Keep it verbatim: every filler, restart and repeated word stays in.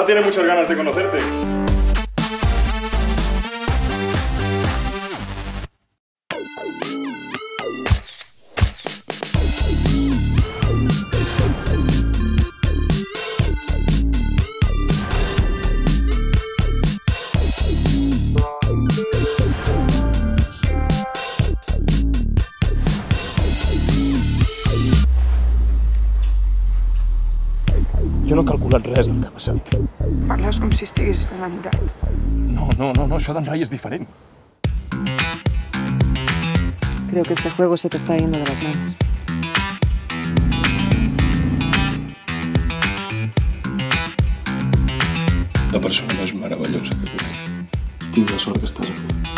tiene muchas ganas de conocerte. Jo no he calculat res del que ha passat. Parles com si estiguessis enamorat. No, no, no, no, això d'en Rai és diferent. Creo que este juego se te está yendo de las manos. La persona més meravellosa que conec. Tinc la sort que estàs amb mi.